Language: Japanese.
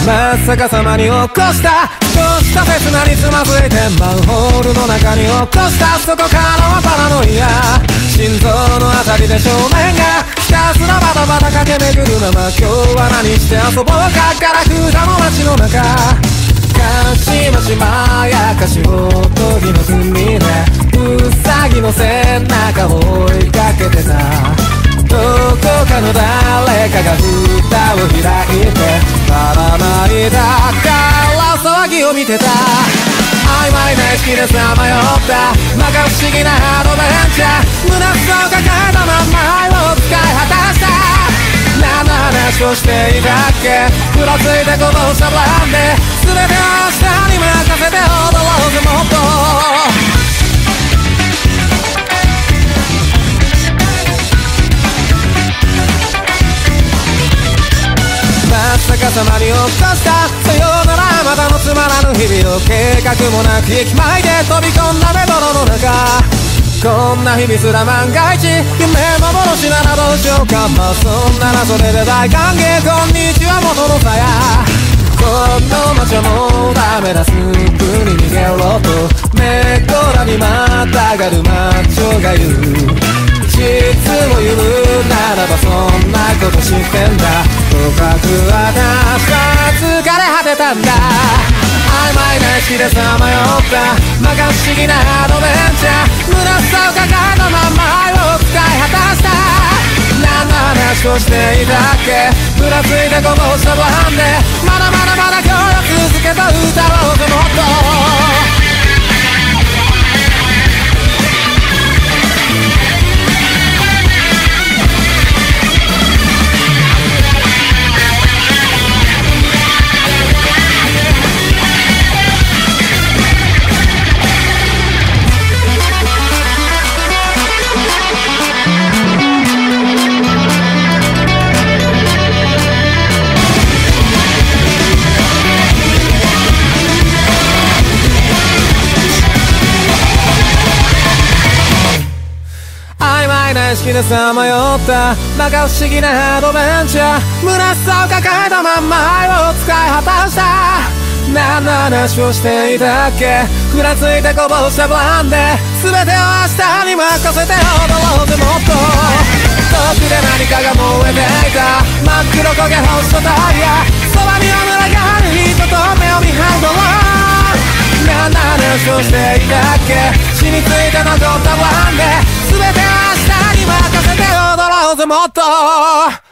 まさかさまに起こした少しした刹那につまずいてマンホールの中に落としたそこからはパラノイア心臓のあたりで少年がひたすらバタバタ駆け巡るまま今日は何して遊ぼうかガラクーダの街の中かしましまやかしを時の組でウサギの背中を追いかけてたどこかの誰かが蓋を開いてばらまいたから騒ぎを見てた曖昧な意識でさまよった摩訶不思議なアドベンチャー胸くそを抱えたまんまを使い果たした何の話をしていたっけふらついてこぼしたブランで全てを明日に任せて踊ろうぜもっとまさかさまに起こしたさよならまたのつまらぬ日々を計画もなく息巻いて飛び込んだメトロの中こんな日々すら万が一夢幻ならどうしようかまあそんならそれで大歓迎こんにちは元のさやこの街はもうダメだすぐに逃げろとめっこらにまたがるマッチョが言う実を言うならばそんなこと知ってんだとかく私は疲れ果てたんだ曖昧な意識でさまよった摩訶不思議なアドベンチャー虚しさを抱えたままを使い果たした何の話をしていたっけふらついてこぼしたご飯でまだまだまだ今日を続けた歌おうぜもっと意識でさまよった摩訶不思議なアドベンチャー虚しさを抱えたまんまを使い果たした何の話をしていたっけふらついてこぼしたブランで全てを明日に任せて踊ろうぜもっと遠くで何かが燃えていた真っ黒焦げ干したタイヤそばには群がる人と目を見張るドラ何の話をしていたっけ染みついて残ったブランで全てを明日に任せて踊ろうぜもっと